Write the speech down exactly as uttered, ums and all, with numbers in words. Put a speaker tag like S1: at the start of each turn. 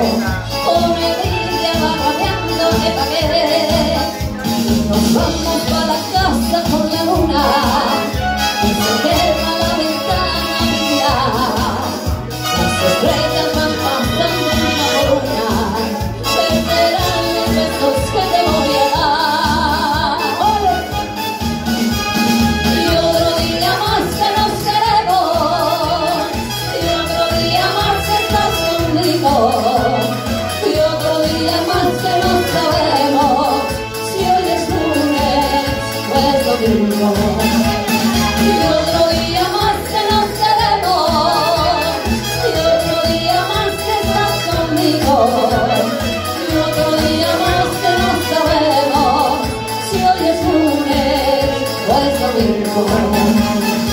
S1: con envidia va rabiando que pa' qué. Y nos vamos pa' la casa con la luna, y se quema la ventana a mirar. Las estrellas van pasando una por una, perderán los besos que te voy a dar. ¡Ole! Y otro día más que nos queremos, y otro día más que estás conmigo, y otro día más que no sabemos si hoy es lunes o es domingo. Y otro día más que nos queremos, y otro día más que estás conmigo, y otro día más que no sabemos si hoy es lunes o es domingo.